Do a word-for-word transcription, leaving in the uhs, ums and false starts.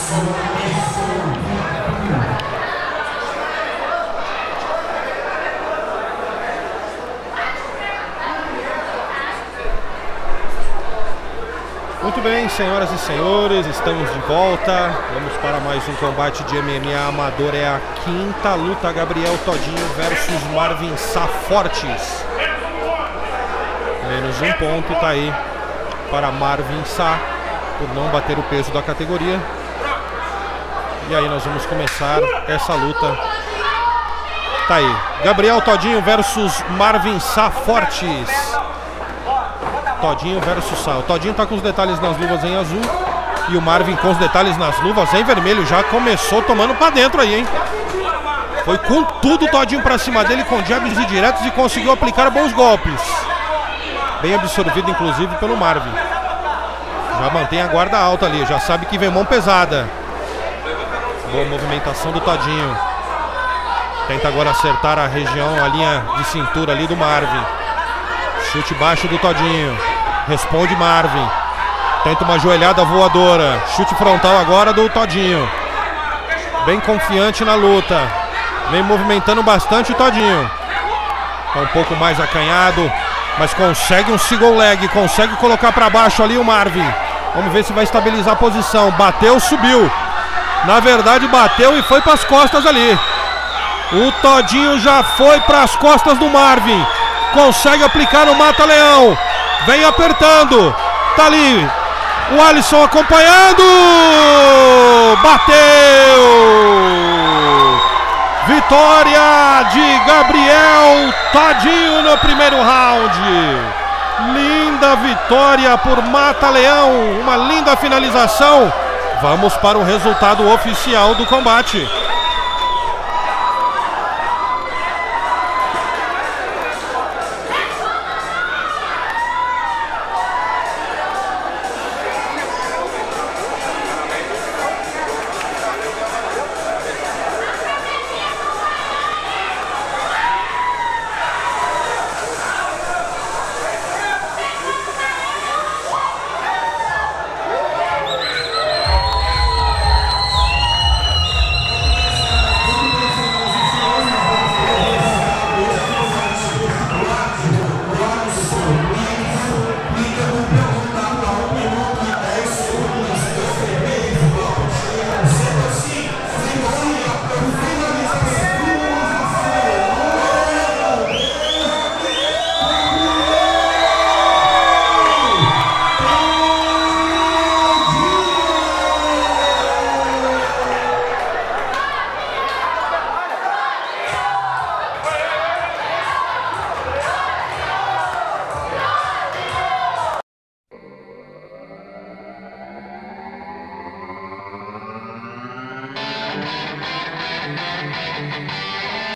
Muito bem, senhoras e senhores, estamos de volta. Vamos para mais um combate de M M A amador. É a quinta luta, Gabriel Todinho versus Marvin Sá Fortes. Menos um ponto tá aí para Marvin Sá, por não bater o peso da categoria. E aí nós vamos começar essa luta. Tá aí, Gabriel Todinho versus Marvin Sá Fortes. Todinho versus Sá. O Todinho tá com os detalhes nas luvas em azul e o Marvin com os detalhes nas luvas em vermelho. Já começou tomando pra dentro aí, hein? Foi com tudo o Todinho pra cima dele, com jabs e diretos, e conseguiu aplicar bons golpes. Bem absorvido, inclusive, pelo Marvin. Já mantém a guarda alta ali, já sabe que vem mão pesada. Boa movimentação do Todinho. Tenta agora acertar a região, a linha de cintura ali do Marvin. Chute baixo do Todinho. Responde Marvin. Tenta uma joelhada voadora. Chute frontal agora do Todinho. Bem confiante na luta. Vem movimentando bastante o Todinho. Tá um pouco mais acanhado, mas consegue um single leg. Consegue colocar para baixo ali o Marvin. Vamos ver se vai estabilizar a posição. Bateu, subiu. Na verdade bateu e foi para as costas ali. O Todinho já foi para as costas do Marvin. Consegue aplicar no mata-leão. Vem apertando. Tá ali o Alisson acompanhando. Bateu. Vitória de Gabriel Todinho no primeiro round. Linda vitória por mata-leão. Uma linda finalização. Vamos para o resultado oficial do combate.